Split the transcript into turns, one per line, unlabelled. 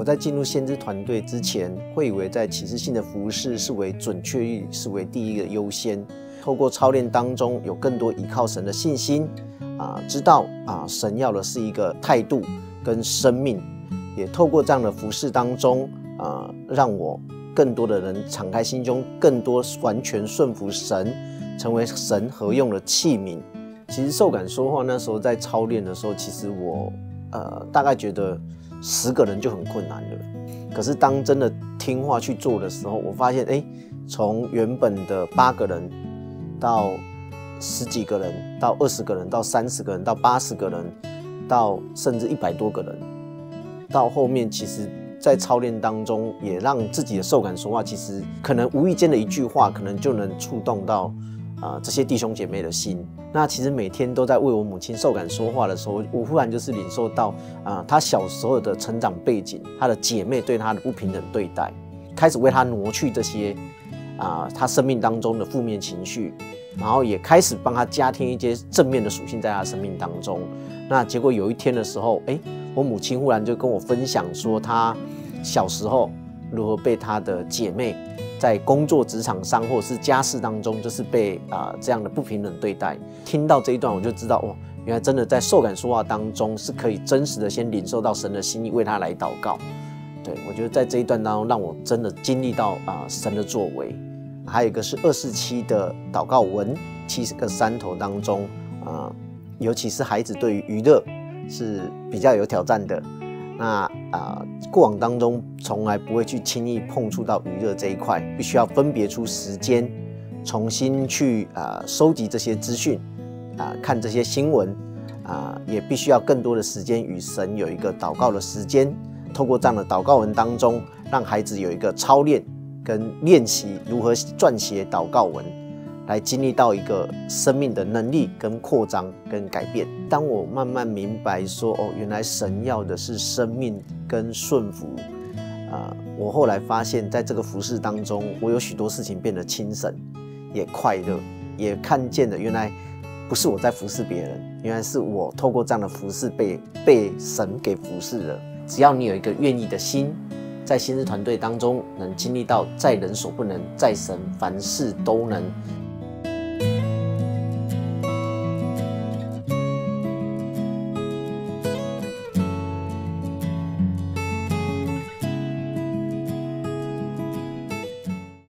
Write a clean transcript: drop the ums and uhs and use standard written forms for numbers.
在进入先知团队之前，会以为在启示性的服事是为准确率是为第一个优先。透过操练当中，有更多依靠神的信心，知道神要的是一个态度跟生命。也透过这样的服事当中，让我更多的人敞开心胸，更多完全顺服神，成为神合用的器皿。其实受感说话那时候在操练的时候，其实我大概觉得10个人就很困难了。可是当真的听话去做的时候，我发现从原本的8个人到10几个人，到20个人，到30个人，到80个人，到甚至100多个人，到后面其实在操练当中也让自己的受感说话，其实可能无意间的一句话可能就能触动到这些弟兄姐妹的心。那其实每天都在为我母亲受感说话的时候，我忽然就是领受到她小时候的成长背景，她的姐妹对她的不平等对待，开始为她挪去这些她生命当中的负面情绪，然后也开始帮她加添一些正面的属性在她生命当中。那结果有一天的时候，我母亲忽然就跟我分享说，她小时候如何被她的姐妹在工作职场上或者是家事当中，就是被这样的不平等对待。听到这一段，我就知道原来真的在受感说话当中是可以真实的先领受到神的心意，为他来祷告。对，我觉得在这一段当中，让我真的经历到神的作为。还有一个是247的祷告文，70个山头当中，尤其是孩子对于娱乐是比较有挑战的。那过往当中从来不会去轻易碰触到娱乐这一块，必须要分别出时间，重新去收集这些资讯，看这些新闻，也必须要更多的时间与神有一个祷告的时间。透过这样的祷告文当中，让孩子有一个操练跟练习如何撰写祷告文，来经历到一个生命的能力跟扩张跟改变。当我慢慢明白说，原来神要的是生命跟顺服，我后来发现在这个服事当中，我有许多事情变得轻省，也快乐，也看见了原来不是我在服侍别人，原来是我透过这样的服事被神给服侍了。只要你有一个愿意的心，在先知团队当中能经历到在人所不能，在神凡事都能。